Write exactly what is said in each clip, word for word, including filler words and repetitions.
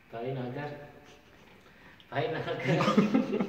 भाई ना कर, भाई ना कर।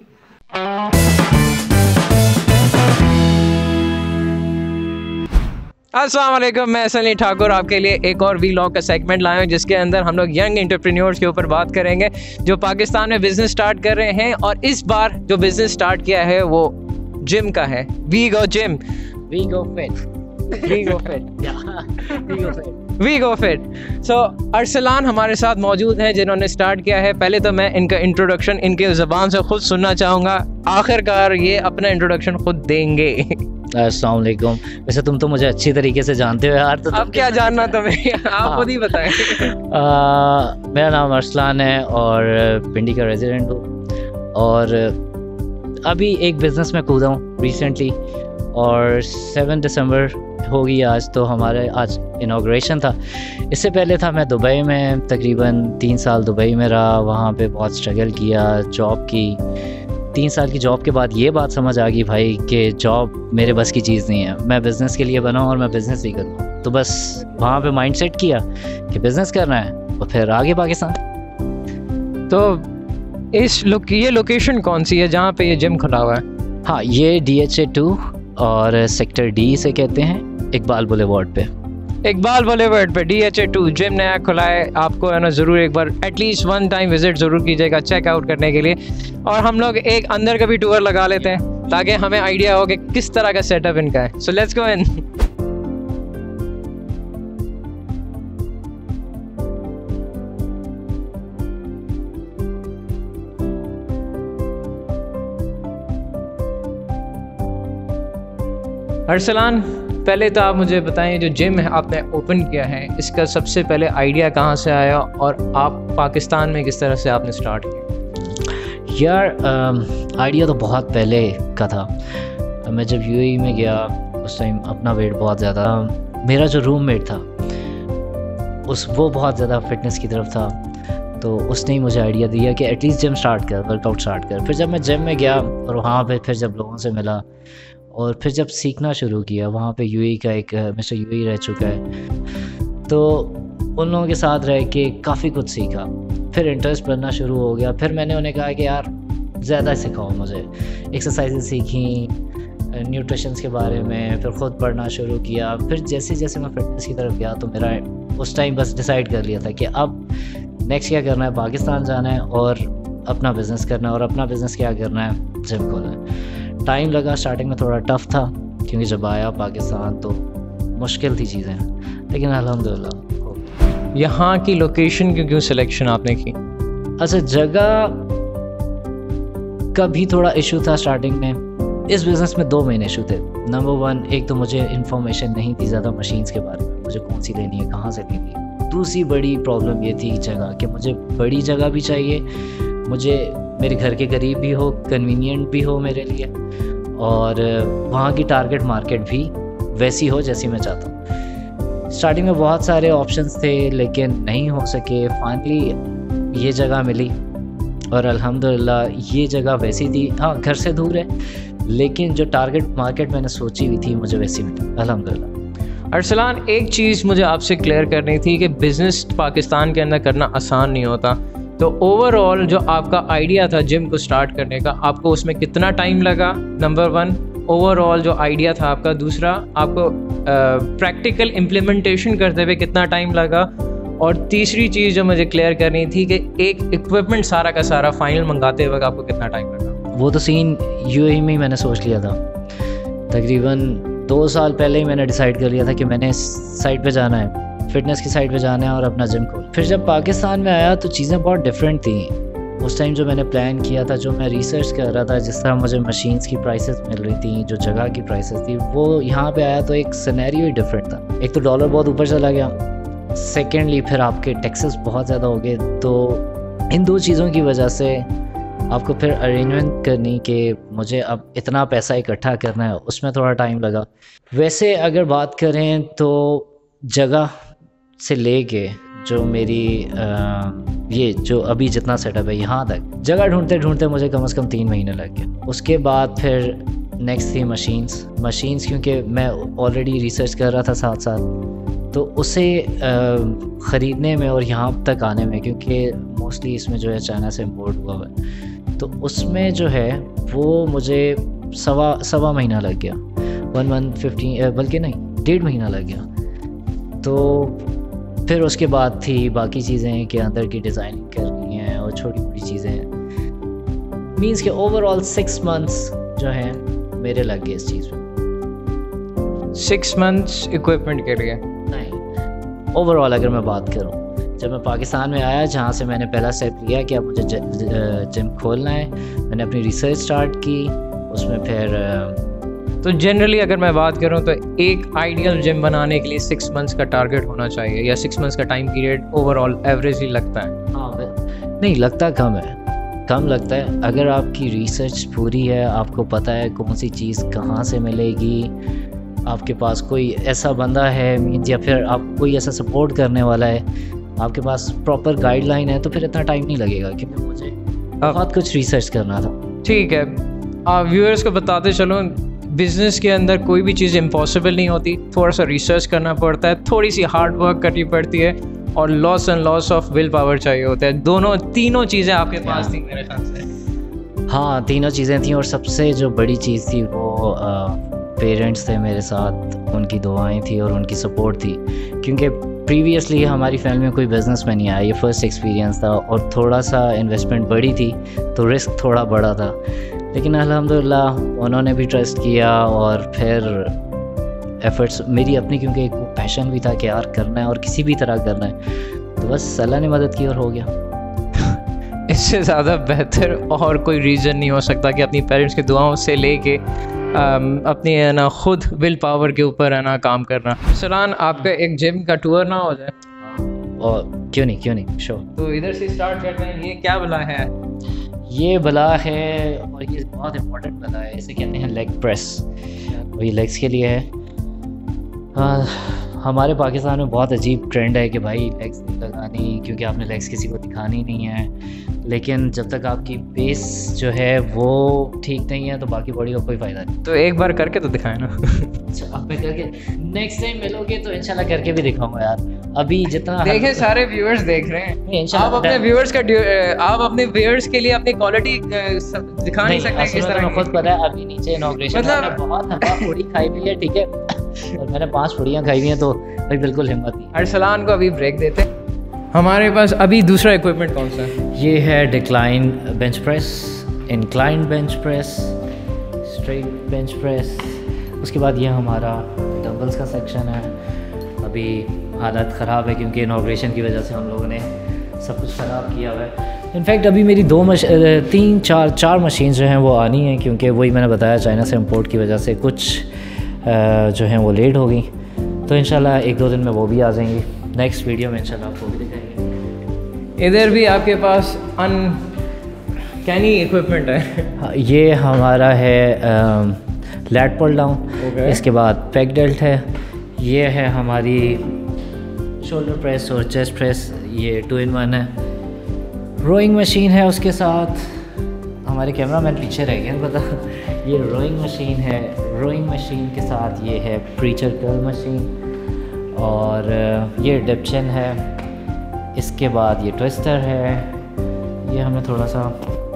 अस्सलाम वालेकुम, मैं सनी ठाकुर आपके लिए एक और वीलॉग का सेगमेंट लाया हूँ जिसके अंदर हम लोग यंग एंटरप्रेन्योर्स के ऊपर बात करेंगे जो पाकिस्तान में बिजनेस स्टार्ट कर रहे हैं। और इस बार जो बिजनेस स्टार्ट किया है वो जिम का है। We go gym, we go fit, we go fit, we go fit, we go fit. So Arsalan हमारे साथ मौजूद हैं जिन्होंने स्टार्ट किया है। पहले तो मैं इनका इंट्रोडक्शन इनके ज़बान से खुद सुनना चाहूँगा, आखिरकार ये अपना इंट्रोडक्शन खुद देंगे। अस्सलाम वालेकुम। वैसे तुम तो मुझे अच्छी तरीके से जानते हो यार, तो अब क्या जानना तुम्हें, आप खुद ही बताएं। मेरा नाम अरसलान है और पिंडी का रेजिडेंट हूँ और अभी एक बिज़नेस में कूदा हूँ रिसेंटली और सेवन दिसंबर होगी आज, तो हमारे आज इनॉग्रेशन था। इससे पहले था मैं दुबई में, तकरीबन तीन साल दुबई में रहा, वहाँ पे बहुत स्ट्रगल किया, जॉब की। तीन साल की जॉब के बाद ये बात समझ आ गई भाई कि जॉब मेरे बस की चीज़ नहीं है, मैं बिज़नेस के लिए बना हूँ और मैं बिज़नेस ही करूँ। तो बस वहाँ पे माइंड सेट किया कि बिज़नेस करना है और फिर आगे पाकिस्तान। तो इस लोक ये लोकेशन कौन सी है जहाँ पे ये जिम खुला हुआ है? हाँ, ये डी एच ए टू और सेक्टर डी से कहते हैं, इकबाल बुलेवार्ड पे। इकबाल बुलेवार्ड पे D H A two gym नया खुला है। आपको है ना ज़रूर एक बार एटलीस्ट वन टाइम विजिट ज़रूर कीजिएगा चेकआउट करने के लिए। और हम लोग एक अंदर का भी टूर लगा लेते हैं ताकि हमें आइडिया हो कि किस तरह का सेटअप इनका है। सो लेट्स गो इन। अरसलान, पहले तो आप मुझे बताएं जो जिम है आपने ओपन किया है इसका सबसे पहले आइडिया कहाँ से आया और आप पाकिस्तान में किस तरह से आपने स्टार्ट किया? यार आइडिया तो बहुत पहले का था। मैं जब यूएई में गया उस टाइम अपना वेट बहुत ज़्यादा, मेरा जो रूममेट था उस वो बहुत ज़्यादा फिटनेस की तरफ था, तो उसने ही मुझे आइडिया दिया कि एटलीस्ट जिम स्टार्ट कर, वर्कआउट स्टार्ट कर। फिर जब मैं जिम में गया और वहाँ पे फिर जब लोगों से मिला और फिर जब सीखना शुरू किया, वहाँ पे यूएई का एक मिस्टर यूएई रह चुका है, तो उन लोगों के साथ रह के काफ़ी कुछ सीखा। फिर इंटरेस्ट बनना शुरू हो गया। फिर मैंने उन्हें कहा कि यार ज़्यादा सिखाओ मुझे, एक्सरसाइजेज सीखी, न्यूट्रिशंस के बारे में, फिर ख़ुद पढ़ना शुरू किया। फिर जैसे जैसे मैं फिटनेस की तरफ गया तो मेरा उस टाइम बस डिसाइड कर लिया था कि अब नेक्स्ट क्या करना है, पाकिस्तान जाना है और अपना बिज़नेस करना है। और अपना बिज़नेस क्या करना है, जिम खोलना है। टाइम लगा, स्टार्टिंग में थोड़ा टफ़ था क्योंकि जब आया पाकिस्तान तो मुश्किल थी चीज़ें, लेकिन अल्हम्दुलिल्लाह। यहाँ की लोकेशन की क्यों सिलेक्शन आपने की? अच्छा, जगह का भी थोड़ा इशू था स्टार्टिंग में। इस बिज़नेस में दो मेन इशू थे। नंबर वन, एक तो मुझे इन्फॉर्मेशन नहीं थी ज़्यादा मशीन्स के बारे में, मुझे कौन सी लेनी है, कहाँ से लेनी है। दूसरी बड़ी प्रॉब्लम ये थी जगह, कि मुझे बड़ी जगह भी चाहिए, मुझे मेरे घर के करीब भी हो, कन्वीनियंट भी हो मेरे लिए, और वहाँ की टारगेट मार्केट भी वैसी हो जैसी मैं चाहता हूँ। स्टार्टिंग में बहुत सारे ऑप्शंस थे लेकिन नहीं हो सके। फाइनली ये जगह मिली और अल्हम्दुलिल्लाह ये जगह वैसी थी, हाँ घर से दूर है, लेकिन जो टारगेट मार्केट मैंने सोची हुई थी मुझे वैसी मिली अल्हम्दुलिल्लाह। अरसलान, एक चीज़ मुझे आपसे क्लियर करनी थी कि बिज़नेस पाकिस्तान के अंदर करना आसान नहीं होता। तो ओवरऑल जो आपका आइडिया था जिम को स्टार्ट करने का, आपको उसमें कितना टाइम लगा? नंबर वन, ओवरऑल जो आइडिया था आपका। दूसरा, आपको प्रैक्टिकल इम्प्लीमेंटेशन करते हुए कितना टाइम लगा? और तीसरी चीज़ जो मुझे क्लियर करनी थी कि एक इक्विपमेंट सारा का सारा फाइनल मंगाते वक्त आपको कितना टाइम लगा? वो तो सीन यूएई में ही मैंने सोच लिया था। तकरीबन दो साल पहले ही मैंने डिसाइड कर लिया था कि मैंने इस साइड पे जाना है, फिटनेस की साइड पे जाना है और अपना जिम खोल। फिर जब पाकिस्तान में आया तो चीज़ें बहुत डिफरेंट थी। उस टाइम जो मैंने प्लान किया था, जो मैं रिसर्च कर रहा था, जिस तरह मुझे मशीन्स की प्राइसेस मिल रही थी, जो जगह की प्राइसेस थी, वो यहाँ पे आया तो एक सिनेरियो ही डिफरेंट था। एक तो डॉलर बहुत ऊपर चला गया, सेकेंडली फिर आपके टैक्सेस बहुत ज़्यादा हो गए। तो इन दो चीज़ों की वजह से आपको फिर अरेंजमेंट करनी कि मुझे अब इतना पैसा इकट्ठा करना है, उसमें थोड़ा टाइम लगा। वैसे अगर बात करें तो जगह से लेके जो मेरी आ, ये जो अभी जितना सेटअप है यहाँ तक, जगह ढूंढते ढूंढते मुझे कम से कम तीन महीने लग गए। उसके बाद फिर नेक्स्ट थी मशीन्स। मशीन्स क्योंकि मैं ऑलरेडी रिसर्च कर रहा था साथ साथ, तो उसे ख़रीदने में और यहाँ तक आने में, क्योंकि मोस्टली इसमें जो है चाइना से इम्पोर्ट हुआ हुआ है, तो उसमें जो है वो मुझे सवा सवा महीना लग गया, वन मंथ फिफ्टीन बल्कि नहीं डेढ़ महीना लग गया। तो फिर उसके बाद थी बाकी चीज़ें कि अंदर की डिज़ाइनिंग करनी है और छोटी मोटी चीज़ें, मीन्स के ओवरऑल सिक्स मंथ्स जो हैं मेरे लग गए इस चीज़ में। सिक्स मंथ्स इक्विपमेंट के लिए? नहीं, ओवरऑल अगर मैं बात करूं, जब मैं पाकिस्तान में आया जहाँ से मैंने पहला स्टेप लिया कि अब मुझे जिम खोलना है, मैंने अपनी रिसर्च स्टार्ट की, उसमें फिर तो जनरली अगर मैं बात करूं तो एक आइडियल जिम बनाने के लिए सिक्स मंथ्स का टारगेट होना चाहिए, या सिक्स मंथ्स का टाइम पीरियड ओवरऑल एवरेज ही लगता है? हाँ, नहीं लगता, कम है, कम लगता है। अगर आपकी रिसर्च पूरी है, आपको पता है कौन सी चीज़ कहाँ से मिलेगी, आपके पास कोई ऐसा बंदा है मीन्स, या फिर आप कोई ऐसा सपोर्ट करने वाला है, आपके पास प्रॉपर गाइडलाइन है, तो फिर इतना टाइम नहीं लगेगा, क्योंकि मुझे बहुत कुछ रिसर्च करना था। ठीक है, आप व्यूअर्स को बताते चलो, बिज़नेस के अंदर कोई भी चीज़ इम्पॉसिबल नहीं होती, थोड़ा सा रिसर्च करना पड़ता है, थोड़ी सी हार्ड वर्क करनी पड़ती है, और loss and loss of will power चाहिए होता है। दोनों तीनों चीज़ें आपके पास थी मेरे ख्याल से। हाँ, तीनों चीज़ें थी, और सबसे जो बड़ी चीज़ थी वो पेरेंट्स थे मेरे साथ, उनकी दुआएं थी और उनकी सपोर्ट थी, क्योंकि प्रीवियसली हमारी फैमिली में कोई बिज़नेस में नहीं आया, ये फ़र्स्ट एक्सपीरियंस था, और थोड़ा सा इन्वेस्टमेंट बड़ी थी तो रिस्क थोड़ा बड़ा था, लेकिन अल्हम्दुलिल्लाह उन्होंने भी ट्रस्ट किया, और फिर एफ़र्ट्स मेरी अपनी, क्योंकि एक वो पैशन भी था कि यार करना है और किसी भी तरह करना है, तो बस अल्लाह ने मदद की और हो गया। इससे ज़्यादा बेहतर और कोई रीज़न नहीं हो सकता कि अपनी पेरेंट्स की दुआओं से लेके अपनी है ना खुद विल पावर के ऊपर है ना काम करना। सलान, आपका एक जिम का टूर ना हो जाए? और क्यों नहीं, क्यों नहीं, श्योर। तो इधर से स्टार्ट करते हैं। ये क्या बला है? ये बला है, और ये बहुत इम्पोर्टेंट बला है, इसे कहते हैं लेग प्रेस, और ये लेग्स के लिए है। हाँ, हमारे पाकिस्तान में बहुत अजीब ट्रेंड है कि भाई लेग्स नहीं लगानी, क्योंकि आपने लेग्स किसी को दिखानी नहीं है, लेकिन जब तक आपकी बेस जो है वो ठीक नहीं है तो बाकी बॉडी का कोई फ़ायदा नहीं। तो एक बार करके तो दिखाए ना। अच्छा, अब मैं करके नेक्स्ट टाइम मिलोगे तो इंशाल्लाह करके भी दिखाऊंगा यार। अभी जितना देखें, सारे व्यूअर्स देख रहे हैं, आप अपने व्यूअर्स का आप अपने व्यूअर्स के लिए अपनी क्वालिटी दिखा नहीं सकते किस तरह। खुद पता है अभी नीचे इनॉग्रेशन मतलब बहुत हवा पूरी खाई हुई है, ठीक है, और मैंने पांच पूड़ियाँ खाई हुई हैं, तो भाई बिल्कुल हिम्मत नहीं। अरसलान को अभी ब्रेक देते हैं। हमारे पास अभी दूसरा इक्विपमेंट कौन सा है? ये है decline bench press, incline bench press, straight bench press. उसके बाद ये हमारा डंबल्स का सेक्शन है। अभी हालत ख़राब है क्योंकि इनॉग्रेशन की वजह से हम लोगों ने सब कुछ ख़राब किया हुआ है। इनफैक्ट अभी मेरी दो मश तीन चार चार मशीन जो हैं वो आनी हैं, क्योंकि वही मैंने बताया चाइना से इम्पोर्ट की वजह से कुछ जो हैं वो लेट हो गई, तो इंशाल्लाह एक दो दिन में वो भी आ जाएंगी। नेक्स्ट वीडियो में इंशाल्लाह आपको भी दिखाएंगे। इधर भी आपके पास अन कैनी इक्विपमेंट है। ये हमारा है लैट पुल डाउन, इसके बाद पेग डेल्ट है, ये है हमारी शोल्डर प्रेस और चेस्ट प्रेस, ये टू इन वन है। रोइंग मशीन है, उसके साथ हमारे कैमरा मैन पीछे रह गए पता। ये रोइंग मशीन है, रोइंग मशीन के साथ ये है प्रीचर कर्ल मशीन, और ये डिप्शन है। इसके बाद ये ट्विस्टर है, ये हमें थोड़ा सा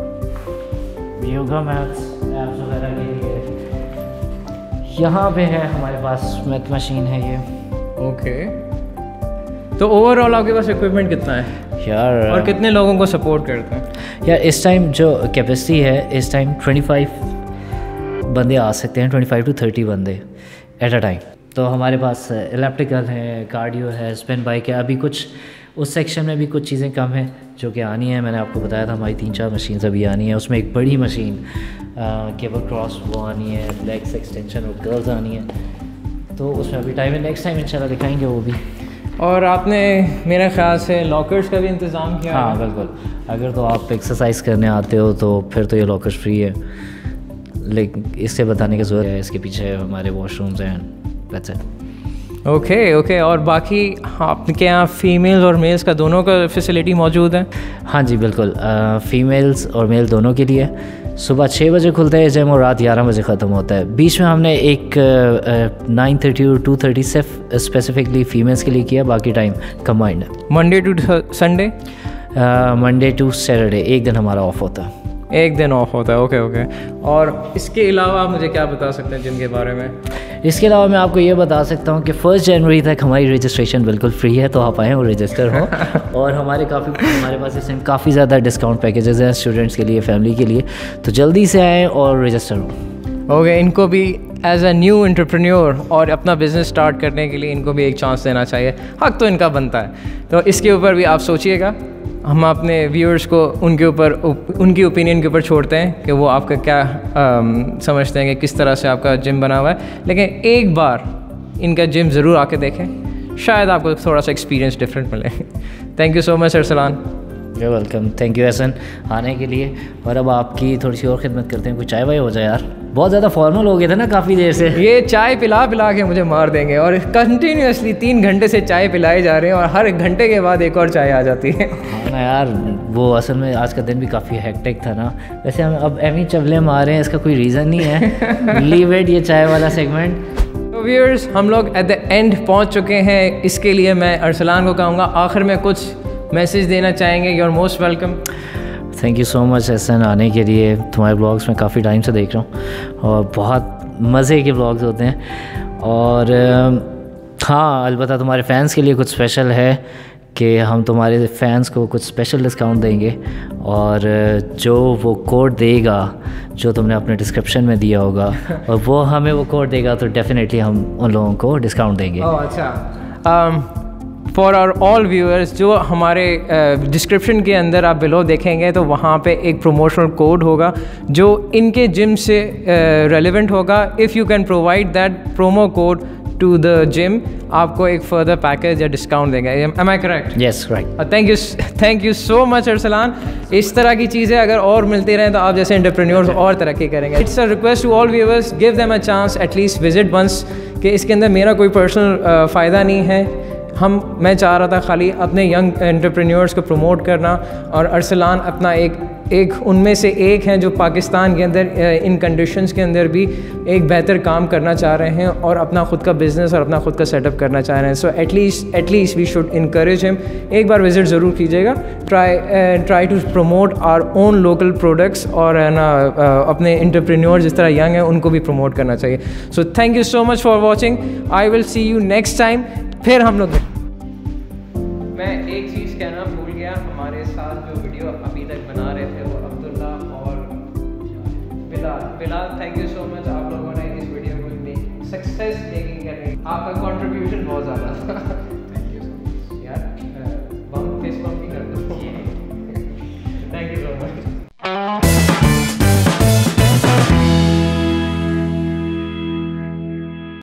योगा मैट्स एप्स वगैरह के लिए। यहाँ पे है हमारे पास स्मिथ मशीन है ये। ओके, तो ओवरऑल आपके पास इक्विपमेंट कितना है यार, और कितने लोगों को सपोर्ट करते हैं? यार इस टाइम जो कैपेसिटी है, इस टाइम पच्चीस बंदे आ सकते हैं, पच्चीस टू तीस बंदे एट अ टाइम। तो हमारे पास इलेक्ट्रिकल है, कार्डियो है, स्पिन बाइक है। अभी कुछ उस सेक्शन में भी कुछ चीज़ें कम हैं जो कि आनी है। मैंने आपको बताया था हमारी तीन चार मशीन अभी आनी है। उसमें एक बड़ी मशीन केबल क्रॉस वो आनी है, लेग्स एक्सटेंशन और कर्ल्स आनी है, तो उसमें अभी टाइम है। नेक्स्ट टाइम इंशाल्लाह दिखाएंगे वो भी। और आपने मेरे ख्याल से लॉकर्स का भी इंतज़ाम किया? हाँ बिल्कुल, अगर तो आप एक्सरसाइज करने आते हो तो फिर तो ये लॉकर्स फ्री है, लेकिन इससे बताने की ज़रूरत है, इसके पीछे हमारे वॉशरूम्स हैं। That's it. ओके ओके और बाकी आपके यहाँ फ़ीमेल्स और मेल्स का दोनों का फैसिलिटी मौजूद है? हाँ जी बिल्कुल, फ़ीमेल्स और मेल दोनों के लिए। सुबह छः बजे खुलता है जिम और रात ग्यारह बजे ख़त्म होता है। बीच में हमने एक नाइन थर्टी और टू थर्टी सिर्फ स्पेसिफिकली फ़ीमेल्स के लिए किया, बाकी टाइम कंबाइंड है। Monday to Sunday? Monday to Saturday एक दिन हमारा ऑफ होता है। एक दिन ऑफ होता है, ओके ओके। और इसके अलावा आप मुझे क्या बता सकते हैं जिम के बारे में? इसके अलावा मैं आपको ये बता सकता हूँ कि फर्स्ट जनवरी तक हमारी रजिस्ट्रेशन बिल्कुल फ्री है, तो आप आएँ और रजिस्टर हो। और हमारे काफ़ी हमारे पास इस टाइम काफ़ी ज़्यादा डिस्काउंट पैकेजेस हैं स्टूडेंट्स के लिए, फैमिली के लिए, तो जल्दी से आएँ और रजिस्टर हो। ओके okay, इनको भी एज अ न्यू एंटरप्रेन्योर और अपना बिज़नेस स्टार्ट करने के लिए इनको भी एक चांस देना चाहिए, हक तो इनका बनता है। तो इसके ऊपर भी आप सोचिएगा। हम अपने व्यूअर्स को उनके ऊपर उनकी ओपिनियन के ऊपर छोड़ते हैं कि वो आपका क्या आम, समझते हैं कि किस तरह से आपका जिम बना हुआ है, लेकिन एक बार इनका जिम ज़रूर आके देखें, शायद आपको थोड़ा सा एक्सपीरियंस डिफरेंट मिले। Thank you so much Arsalan. You welcome, thank you Ehsan आने के लिए। और अब आपकी थोड़ी सी और खिदमत करते हैं, कुछ चाय वाय हो जाए यार, बहुत ज़्यादा फॉर्मल हो गए थे ना काफ़ी देर से। ये चाय पिला पिला के मुझे मार देंगे, और कंटिन्यूसली तीन घंटे से चाय पिलाई जा रहे हैं और हर घंटे के बाद एक और चाय आ जाती है। हाँ ना यार, वो असल में आज का दिन भी काफ़ी हेक्टिक था ना। वैसे हम अब एमी चवले मारे हैं, इसका कोई रीज़न नहीं है। लीव इट, ये चाय वाला सेगमेंट। तो व्यूअर्स, हम लोग एट द एंड पहुंच चुके हैं। इसके लिए मैं अरसलान को कहूँगा आखिर में कुछ मैसेज देना चाहेंगे। You are most welcome. Thank you so much Ehsan आने के लिए। तुम्हारे ब्लॉग्स में काफ़ी टाइम से देख रहा हूँ और बहुत मज़े के ब्लॉग्स होते हैं। और हाँ, अलबत्ता तुम्हारे फैंस के लिए कुछ स्पेशल है कि हम तुम्हारे फैंस को कुछ स्पेशल डिस्काउंट देंगे, और जो वो कोड देगा जो तुमने अपने डिस्क्रिप्शन में दिया होगा और वो हमें वो कोड देगा, तो डेफिनेटली हम उन लोगों को डिस्काउंट देंगे। ओह अच्छा। फॉर आवर ऑल व्यूअर्स, जो हमारे डिस्क्रिप्शन uh, के अंदर आप बिलो देखेंगे तो वहाँ पे एक प्रोमोशनल कोड होगा जो इनके जिम से रेलिवेंट uh, होगा। If you can provide that promo code to the gym, आपको एक फर्दर पैकेज या डिस्काउंट देंगे। Am I correct? Yes right. Thank you thank you so much Arsalan. इस तरह की चीज़ें अगर और मिलती रहें तो आप जैसे एंटरप्रेन्योर्स और तरक्की करेंगे। It's a request to all viewers, give them a chance, at least visit once. कि इसके अंदर मेरा कोई पर्सनल uh, फ़ायदा नहीं है। हम मैं चाह रहा था खाली अपने यंग एंटरप्रेन्योर्स को प्रमोट करना, और अरसलान अपना एक एक उनमें से एक हैं जो पाकिस्तान के अंदर इन कंडीशंस के अंदर भी एक बेहतर काम करना चाह रहे हैं और अपना ख़ुद का बिज़नेस और अपना ख़ुद का सेटअप करना चाह रहे हैं। So at least at least we should encourage him. एक बार विज़िट ज़रूर कीजिएगा। Try try to promote our own local products, और है ना अपने एंटरप्रेन्योर जिस तरह यंग हैं उनको भी प्रमोट करना चाहिए। So thank you so much for watching. I will see you next time. फिर हम लोग, मैं एक चीज़ कहना भूल गया, हमारे साथ जो वीडियो अभी तक बना रहे थे वो अब्दुल्ला और Bilal. Bilal, thank you so much, आप लोगों ने इस वीडियो को सक्सेस मेकिंग करने, आपका कंट्रीब्यूशन बहुत ज़्यादा था।